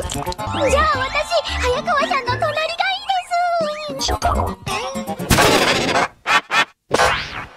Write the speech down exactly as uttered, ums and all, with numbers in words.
じゃあ私早川さんの隣がいいです。